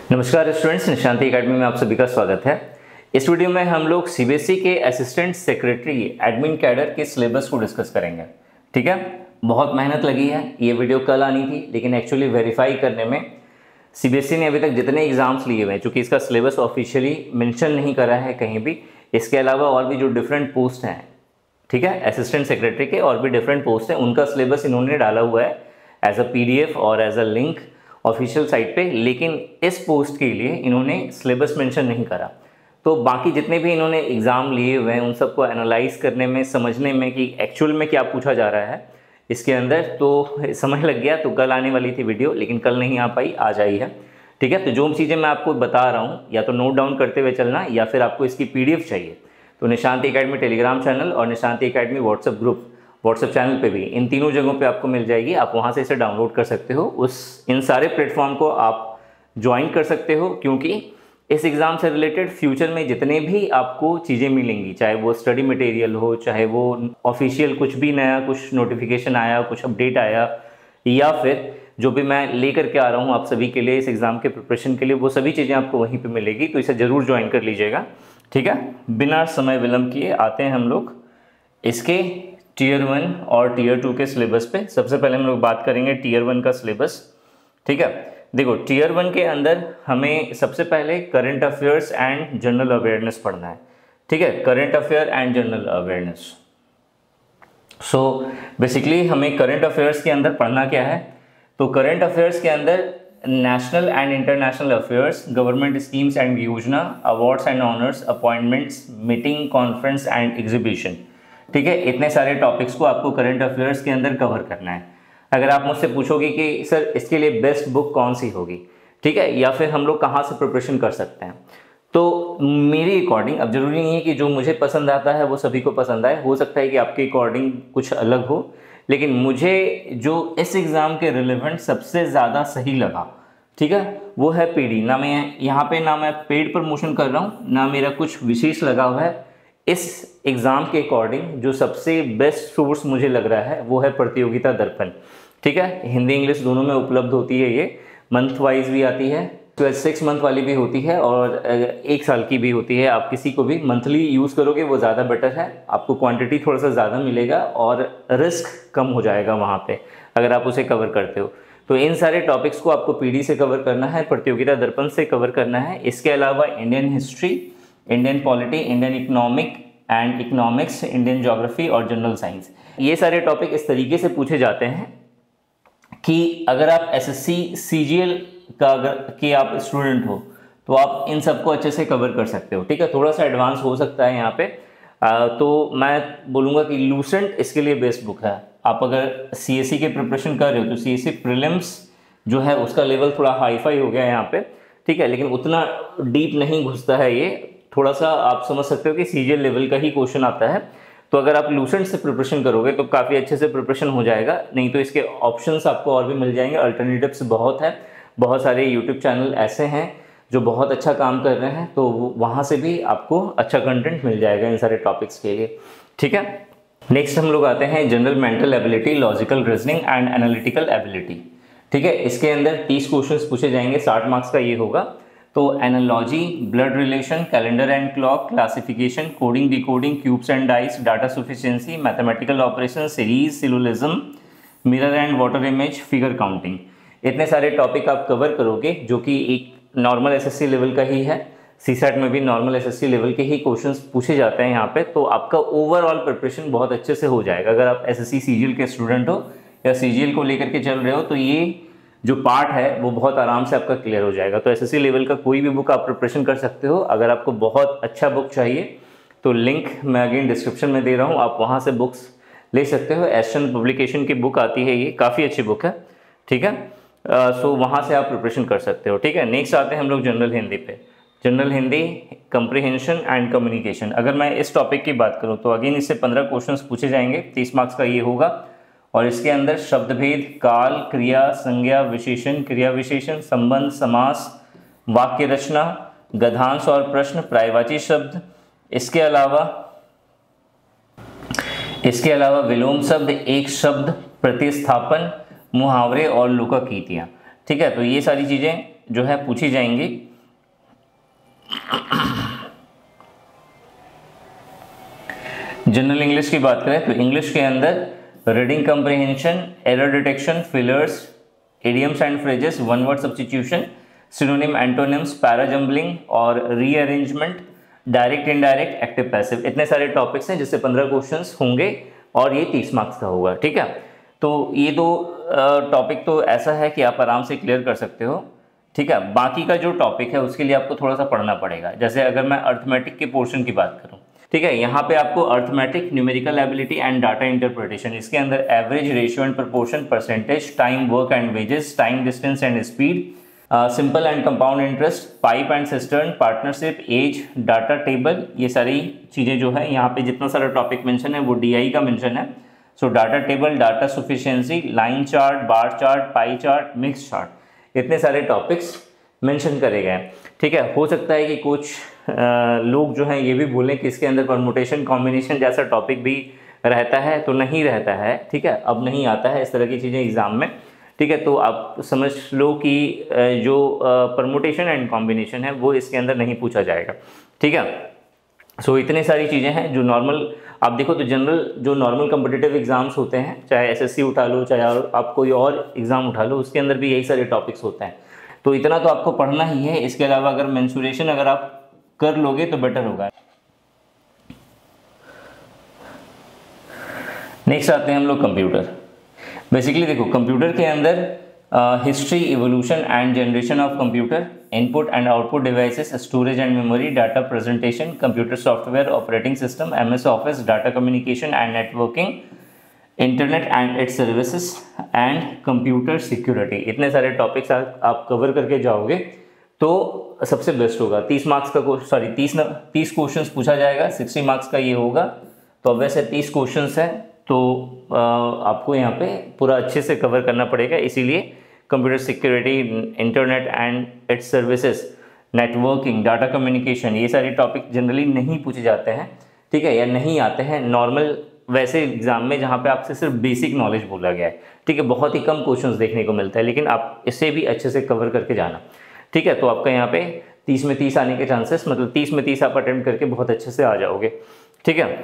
नमस्कार students, निशांति academy में आप सभी का स्वागत है। इस वीडियो में हम लोग सीबीएसई के असिस्टेंट सेक्रेटरी एडमिन कैडर के सिलेबस को डिस्कस करेंगे। ठीक है, बहुत मेहनत लगी है। ये वीडियो कल आनी थी, लेकिन एक्चुअली वेरीफाई करने में सीबीएसई ने अभी तक जितने एग्जाम्स लिए हुए हैं, चूँकि इसका सिलेबस ऑफिशियली मेंशन नहीं करा है कहीं भी, इसके अलावा और भी जो डिफरेंट पोस्ट हैं, ठीक है, असिस्टेंट सेक्रेटरी के और भी डिफरेंट पोस्ट हैं, उनका सिलेबस इन्होंने डाला हुआ है एज अ पीडीएफ और as a link official site पे, लेकिन इस पोस्ट के लिए इन्होंने सिलेबस मेंशन नहीं करा। तो बाकी जितने भी इन्होंने एग्ज़ाम लिए हुए हैं उन सबको एनालाइज करने में, समझने में कि एक्चुअल में क्या पूछा जा रहा है इसके अंदर, तो समझ लग गया। तो कल आने वाली थी वीडियो, लेकिन कल नहीं आ पाई, आज आई है। ठीक है, तो जो चीज़ें मैं आपको बता रहा हूँ या तो नोट डाउन करते हुए चलना, या फिर आपको इसकी पीडीएफ चाहिए तो निशांति एकेडमी टेलीग्राम चैनल और Nishanti academy WhatsApp group, WhatsApp channel पे भी, इन तीनों जगहों पे आपको मिल जाएगी। आप वहाँ से इसे डाउनलोड कर सकते हो। इन सारे प्लेटफॉर्म को आप ज्वाइन कर सकते हो, क्योंकि इस एग्ज़ाम से रिलेटेड फ्यूचर में जितने भी आपको चीज़ें मिलेंगी, चाहे वो स्टडी मटेरियल हो, चाहे वो ऑफिशियल कुछ भी नया, कुछ नोटिफिकेशन आया, कुछ अपडेट आया, या फिर जो भी मैं लेकर के आ रहा हूँ आप सभी के लिए इस एग्ज़ाम के प्रिपरेशन के लिए, वो सभी चीज़ें आपको वहीं पर मिलेगी। तो इसे ज़रूर ज्वाइन कर लीजिएगा। ठीक है, बिना समय विलम्ब किए आते हैं हम लोग इसके टीयर 1 और टीयर 2 के सिलेबस पे। सबसे पहले हम लोग बात करेंगे टीयर 1 का सिलेबस। ठीक है, देखो टीयर 1 के अंदर हमें सबसे पहले current affairs and general awareness पढ़ना है। ठीक है, current affair and general awareness. So basically हमें करंट अफेयर्स के अंदर पढ़ना क्या है, तो करंट अफेयर्स के अंदर national and international affairs, government schemes and योजना, awards and honours, appointments, meeting, conference and exhibition. ठीक है, इतने सारे टॉपिक्स को आपको करंट अफेयर्स के अंदर कवर करना है। अगर आप मुझसे पूछोगे कि सर इसके लिए बेस्ट बुक कौन सी होगी, ठीक है, या फिर हम लोग कहाँ से प्रिपरेशन कर सकते हैं, तो मेरी अकॉर्डिंग, अब जरूरी नहीं है कि जो मुझे पसंद आता है वो सभी को पसंद आए, हो सकता है कि आपके अकॉर्डिंग कुछ अलग हो, लेकिन मुझे जो इस एग्ज़ाम के रिलेवेंट सबसे ज़्यादा सही लगा, ठीक है, वो है पीडी। ना मैं यहाँ पे ना मैं पेड प्रमोशन कर रहा हूँ, ना मेरा कुछ विशेष लगा हुआ है। इस एग्ज़ाम के अकॉर्डिंग जो सबसे बेस्ट सोर्स मुझे लग रहा है वो है प्रतियोगिता दर्पण। ठीक है, हिंदी इंग्लिश दोनों में उपलब्ध होती है। ये मंथ वाइज भी आती है, 6 मंथ वाली भी होती है और 1 साल की भी होती है। आप किसी को भी मंथली यूज़ करोगे वो ज़्यादा बेटर है, आपको क्वांटिटी थोड़ा सा ज़्यादा मिलेगा और रिस्क कम हो जाएगा वहाँ पे अगर आप उसे कवर करते हो। तो इन सारे टॉपिक्स को आपको पीडी से कवर करना है, प्रतियोगिता दर्पण से कवर करना है। इसके अलावा Indian history, Indian polity, Indian economics, Indian geography और जनरल साइंस, ये सारे टॉपिक इस तरीके से पूछे जाते हैं कि अगर आप एसएससी सीजीएल का कि आप स्टूडेंट हो तो आप इन सबको अच्छे से कवर कर सकते हो। ठीक है, थोड़ा सा एडवांस हो सकता है यहाँ पे, तो मैं बोलूँगा कि लूसेंट इसके लिए बेस्ट बुक है। आप अगर सीएससी के प्रिपरेशन कर रहे हो तो सीएससी प्रीलिम्स जो है उसका लेवल थोड़ा हाई फाई हो गया है यहाँ पे, ठीक है, लेकिन उतना डीप नहीं घुसता है ये, थोड़ा सा आप समझ सकते हो कि सीजीएल लेवल का ही क्वेश्चन आता है। तो अगर आप लूसेंट से प्रिपरेशन करोगे तो काफ़ी अच्छे से प्रिपरेशन हो जाएगा। नहीं तो इसके ऑप्शंस आपको और भी मिल जाएंगे, अल्टरनेटिव्स बहुत है, बहुत सारे यूट्यूब चैनल ऐसे हैं जो बहुत अच्छा काम कर रहे हैं, तो वहाँ से भी आपको अच्छा कंटेंट मिल जाएगा इन सारे टॉपिक्स के लिए। ठीक है, नेक्स्ट हम लोग आते हैं general mental ability, logical reasoning and analytical ability. ठीक है, इसके अंदर 30 क्वेश्चंस पूछे जाएंगे, 60 मार्क्स का ये होगा। तो analogy, blood relation, calendar and clock, classification, coding decoding, cubes and dice, data sufficiency, mathematical operation, series, syllogism, mirror and water image, figure counting, इतने सारे टॉपिक आप कवर करोगे, जो कि एक नॉर्मल एसएससी लेवल का ही है। सीसेट में भी नॉर्मल एसएससी लेवल के ही क्वेश्चंस पूछे जाते हैं यहाँ पे, तो आपका ओवरऑल प्रिपरेशन बहुत अच्छे से हो जाएगा। अगर आप एसएससी सीजीएल के स्टूडेंट हो या सीजीएल को लेकर के चल रहे हो तो ये जो पार्ट है वो बहुत आराम से आपका क्लियर हो जाएगा। तो एसएससी लेवल का कोई भी बुक आप प्रिपरेशन कर सकते हो। अगर आपको बहुत अच्छा बुक चाहिए तो लिंक मैं अगेन डिस्क्रिप्शन में दे रहा हूँ, आप वहाँ से बुक्स ले सकते हो। एस्टन पब्लिकेशन की बुक आती है, ये काफ़ी अच्छी बुक है। ठीक है, सो वहाँ से आप प्रिपरेशन कर सकते हो। ठीक है, नेक्स्ट आते हैं हम लोग जनरल हिंदी पे। General Hindi, comprehension and communication. अगर मैं इस टॉपिक की बात करूँ तो अगेन इससे 15 क्वेश्चंस पूछे जाएंगे, 30 मार्क्स का ये होगा। और इसके अंदर शब्द भेद, काल, क्रिया, संज्ञा, विशेषण, क्रिया विशेषण, संबंध, समास, वाक्य रचना, गद्यांश और प्रश्न, पर्यायवाची शब्द, इसके अलावा विलोम शब्द, एक शब्द, प्रतिस्थापन, मुहावरे और लोकाकीतियाँ। ठीक है, तो ये सारी चीज़ें जो है पूछी जाएंगी। जनरल इंग्लिश की बात करें तो इंग्लिश के अंदर reading comprehension, error detection, fillers, idioms and phrases, one word substitution, synonym, antonyms, parajumbling और rearrangement, direct indirect, active passive, इतने सारे टॉपिक्स हैं जिससे 15 क्वेश्चंस होंगे और ये 30 मार्क्स का होगा। ठीक है, तो ये दो टॉपिक तो ऐसा है कि आप आराम से क्लियर कर सकते हो। ठीक है, बाकी का जो टॉपिक है उसके लिए आपको थोड़ा सा पढ़ना पड़ेगा। जैसे अगर मैं अर्थमेटिक के पोर्शन की बात करूं, ठीक है, यहाँ पे आपको arithmetic, numerical ability and data interpretation, इसके अंदर average, ratio and proportion, percentage, time, work and wages, time, distance and speed, simple and compound interest, pipe and cistern, partnership, age, data table, ये सारी चीज़ें जो है यहाँ पे जितना सारा टॉपिक मेंशन है वो डीआई का मेंशन है। So data table, data sufficiency, line chart, bar chart, pie chart, mix chart, इतने सारे टॉपिक्स मेंशन करे गए हैं। ठीक है, हो सकता है कि कुछ लोग जो हैं ये भी बोलें कि इसके अंदर परमुटेशन कॉम्बिनेशन जैसा टॉपिक भी रहता है, तो नहीं रहता है। ठीक है, अब नहीं आता है इस तरह की चीज़ें एग्ज़ाम में। ठीक है, तो आप समझ लो कि जो परमुटेशन एंड कॉम्बिनेशन है वो इसके अंदर नहीं पूछा जाएगा। ठीक है, सो इतनी सारी चीज़ें हैं जो नॉर्मल, आप देखो तो जनरल जो नॉर्मल कम्पिटिटिव एग्जाम्स होते हैं, चाहे एसएससी उठा लो, चाहे आप कोई और एग्ज़ाम उठा लो, उसके अंदर भी यही सारे टॉपिक्स होते हैं। तो इतना तो आपको पढ़ना ही है। इसके अलावा अगर मेंसुरेशन अगर आप कर लोगे तो बेटर होगा। नेक्स्ट आते हैं हम लोग कंप्यूटर। बेसिकली देखो, कंप्यूटर के अंदर history, evolution and generation of computer, input and output devices, storage and memory, data presentation, computer software, operating system, MS Office, data communication and networking, internet and its services and computer security, इतने सारे topics आप cover करके जाओगे तो सबसे best होगा। 30 marks का 30 questions पूछा जाएगा, 60 मार्क्स का ये होगा। तो अब वैसे 30 क्वेश्चंस है तो आपको यहाँ पे पूरा अच्छे से कवर करना पड़ेगा। इसीलिए computer security, internet and its services, networking, data communication, ये सारे टॉपिक जनरली नहीं पूछे जाते हैं। ठीक है, या नहीं आते हैं नॉर्मल वैसे एग्जाम में जहाँ पे आपसे सिर्फ बेसिक नॉलेज बोला गया है। ठीक है, बहुत ही कम क्वेश्चंस देखने को मिलता है, लेकिन आप इसे भी अच्छे से कवर करके जाना। ठीक है, तो आपका यहाँ पे 30 में 30 आने के चांसेस, मतलब 30 में 30 आप अटेम्प्ट करके बहुत अच्छे से आ जाओगे। ठीक है,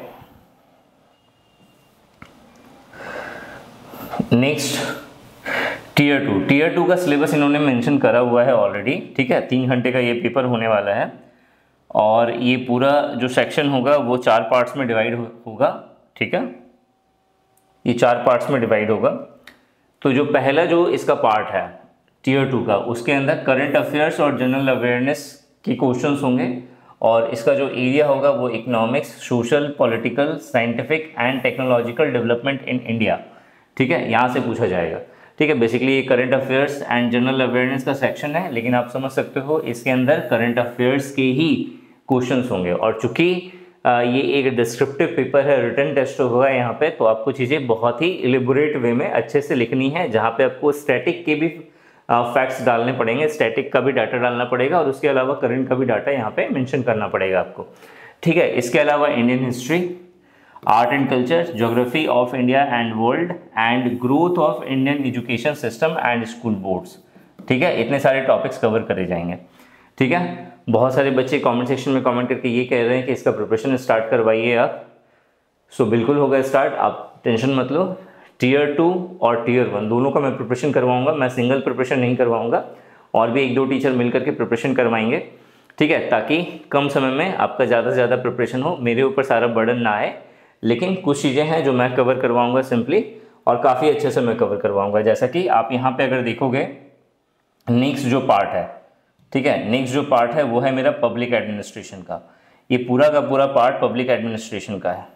नेक्स्ट टीयर 2 का सिलेबस इन्होंने मेंशन करा हुआ है ऑलरेडी। ठीक है, 3 घंटे का ये पेपर होने वाला है और ये पूरा जो सेक्शन होगा वो 4 पार्ट्स में डिवाइड होगा। ठीक है, ये 4 पार्ट्स में डिवाइड होगा। तो जो पहला जो इसका पार्ट है टीयर 2 का, उसके अंदर करंट अफेयर्स और जनरल अवेयरनेस के क्वेश्चंस होंगे और इसका जो एरिया होगा वो economics, social, political, scientific and technological development in India. ठीक है, यहाँ से पूछा जाएगा। ठीक है, बेसिकली ये current affairs and general awareness का सेक्शन है, लेकिन आप समझ सकते हो इसके अंदर करंट अफेयर्स के ही क्वेश्चंस होंगे। और चूंकि ये एक डिस्क्रिप्टिव पेपर है, रिटन टेस्ट होगा यहाँ पे, तो आपको चीज़ें बहुत ही इलेबोरेट वे में अच्छे से लिखनी है, जहाँ पे आपको स्टैटिक के भी फैक्ट्स डालने पड़ेंगे, स्टैटिक का भी डाटा डालना पड़ेगा और उसके अलावा करंट का भी डाटा यहाँ पे मेंशन करना पड़ेगा आपको। ठीक है, इसके अलावा Indian history, art and culture, geography of India and world and growth of Indian education system and school boards. ठीक है, इतने सारे टॉपिक्स कवर करे जाएंगे। ठीक है, बहुत सारे बच्चे कमेंट सेक्शन में कमेंट करके ये कह रहे हैं कि इसका प्रिपरेशन स्टार्ट करवाइए आप। सो बिल्कुल होगा स्टार्ट, आप टेंशन मत लो। टीयर 2 और टीयर 1 दोनों का मैं प्रिपरेशन करवाऊंगा, मैं सिंगल प्रिपरेशन नहीं करवाऊंगा, और भी 1-2 टीचर मिल करके प्रिपरेशन करवाएंगे। ठीक है, ताकि कम समय में आपका ज़्यादा से ज़्यादा प्रिपरेशन हो, मेरे ऊपर सारा बर्डन ना आए। लेकिन कुछ चीज़ें हैं जो मैं कवर करवाऊँगा सिंपली, और काफ़ी अच्छे से मैं कवर करवाऊँगा। जैसा कि आप यहाँ पर अगर देखोगे नेक्स्ट जो पार्ट है, ठीक है, नेक्स्ट जो पार्ट है वो है मेरा पब्लिक एडमिनिस्ट्रेशन का। ये पूरा का पूरा पार्ट पब्लिक एडमिनिस्ट्रेशन का है।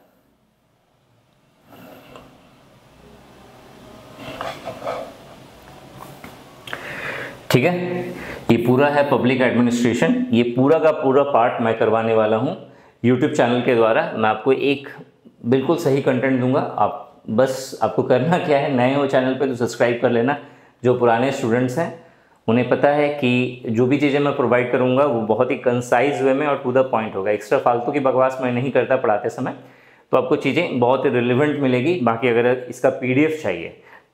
ठीक है, ये पूरा है पब्लिक एडमिनिस्ट्रेशन। ये पूरा का पूरा पार्ट मैं करवाने वाला हूँ यूट्यूब चैनल के द्वारा। मैं आपको एक बिल्कुल सही कंटेंट दूंगा, आप बस आपको करना क्या है, नए हो चैनल पे तो सब्सक्राइब कर लेना। जो पुराने स्टूडेंट्स हैं उन्हें पता है कि जो भी चीज़ें मैं प्रोवाइड करूंगा वो बहुत ही कंसाइज वे में और टू द पॉइंट होगा। एक्स्ट्रा फालतू की बकवास मैं नहीं करता पढ़ाते समय, तो आपको चीज़ें बहुत ही रिलेवेंट मिलेगी। बाकी अगर इसका PDF चाहिए,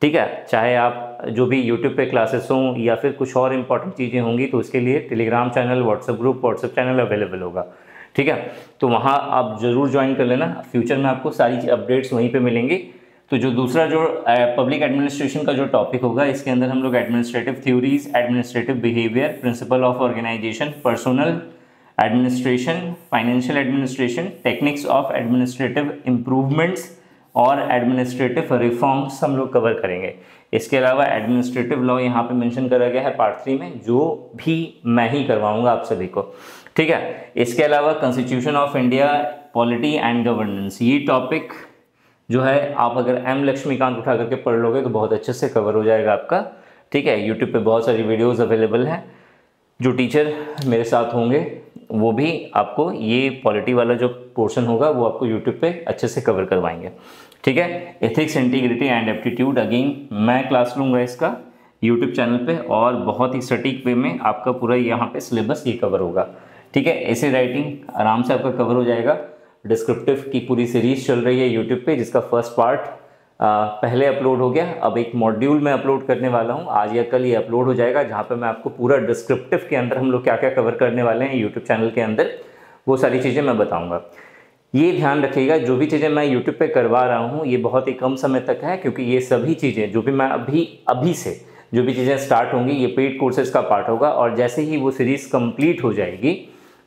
ठीक है। चाहे आप जो भी यूट्यूब पे क्लासेस हों या फिर कुछ और इंपॉर्टेंट चीज़ें होंगी तो उसके लिए Telegram channel, WhatsApp group, WhatsApp channel available होगा, ठीक है। तो वहाँ आप ज़रूर ज्वाइन कर लेना। फ्यूचर में आपको सारी अपडेट्स वहीं पे मिलेंगी। तो जो दूसरा जो पब्लिक एडमिनिस्ट्रेशन का जो टॉपिक होगा, इसके अंदर हम लोग administrative theories, administrative behaviour, principle of organisation, personal administration, financial administration, techniques of administrative improvements और एडमिनिस्ट्रेटिव रिफॉर्म्स हम लोग कवर करेंगे। इसके अलावा एडमिनिस्ट्रेटिव लॉ यहाँ पे मेंशन करा गया है पार्ट 3 में, जो भी मैं ही करवाऊंगा आप सभी को, ठीक है। इसके अलावा constitution of India, polity and governance, ये टॉपिक जो है आप अगर एम लक्ष्मीकांत उठा करके पढ़ लोगे तो बहुत अच्छे से कवर हो जाएगा आपका, ठीक है। यूट्यूब पे बहुत सारी वीडियोस अवेलेबल हैं। जो टीचर मेरे साथ होंगे वो भी आपको ये पॉलिटी वाला जो पोर्शन होगा वो आपको यूट्यूब पे अच्छे से कवर करवाएंगे, ठीक है। Ethics, integrity and aptitude, again मैं क्लास लूँगा इसका यूट्यूब चैनल पे और बहुत ही सटीक वे में आपका पूरा यहाँ पे सिलेबस ये कवर होगा, ठीक है। ऐसे राइटिंग आराम से आपका कवर हो जाएगा। डिस्क्रिप्टिव की पूरी सीरीज चल रही है यूट्यूब पे, जिसका फर्स्ट पार्ट पहले अपलोड हो गया। अब एक मॉड्यूल में अपलोड करने वाला हूँ, आज या कल ये अपलोड हो जाएगा, जहाँ पे मैं आपको पूरा डिस्क्रिप्टिव के अंदर हम लोग क्या क्या कवर करने वाले हैं यूट्यूब चैनल के अंदर, वो सारी चीज़ें मैं बताऊँगा। ये ध्यान रखिएगा, जो भी चीज़ें मैं यूट्यूब पे करवा रहा हूँ ये बहुत ही कम समय तक है, क्योंकि ये सभी चीज़ें जो भी मैं अभी से जो भी चीज़ें स्टार्ट होंगी ये पेड कोर्सेज का पार्ट होगा, और जैसे ही वो सीरीज़ कंप्लीट हो जाएगी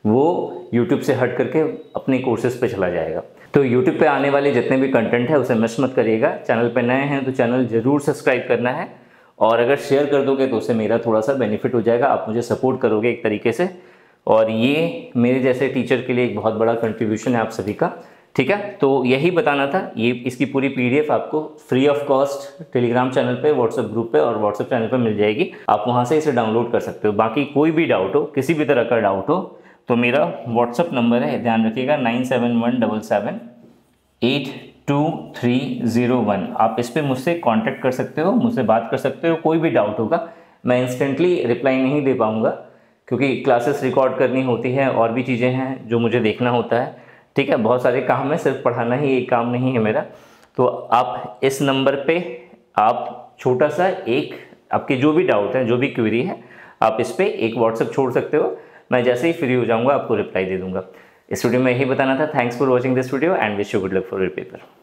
वो यूट्यूब से हट करके अपने कोर्सेज पे चला जाएगा। तो यूट्यूब पे आने वाले जितने भी कंटेंट है उसे मिस मत करिएगा। चैनल पे नए हैं तो चैनल ज़रूर सब्सक्राइब करना है, और अगर शेयर कर दोगे तो उससे मेरा थोड़ा सा बेनिफिट हो जाएगा, आप मुझे सपोर्ट करोगे एक तरीके से, और ये मेरे जैसे टीचर के लिए एक बहुत बड़ा कंट्रीब्यूशन है आप सभी का, ठीक है। तो यही बताना था। ये इसकी पूरी PDF आपको free of cost Telegram channel पे, व्हाट्सएप ग्रुप पे और व्हाट्सएप चैनल पे मिल जाएगी। आप वहाँ से इसे डाउनलोड कर सकते हो। बाकी कोई भी डाउट हो, किसी भी तरह का डाउट हो, तो मेरा व्हाट्सएप नंबर है, ध्यान रखिएगा, 9717782301। आप इस पर मुझसे कांटेक्ट कर सकते हो, मुझसे बात कर सकते हो। कोई भी डाउट होगा मैं इंस्टेंटली रिप्लाई नहीं दे पाऊँगा, क्योंकि क्लासेस रिकॉर्ड करनी होती है और भी चीज़ें हैं जो मुझे देखना होता है, ठीक है। बहुत सारे काम है, सिर्फ पढ़ाना ही एक काम नहीं है मेरा। तो आप इस नंबर पे आप छोटा सा एक आपके जो भी डाउट है, जो भी क्वेरी है, आप इस पर एक व्हाट्सएप छोड़ सकते हो। मैं जैसे ही फ्री हो जाऊंगा आपको रिप्लाई दे दूंगा। इस वीडियो में यही बताना था। Thanks for watching this video and wish you good luck for your paper.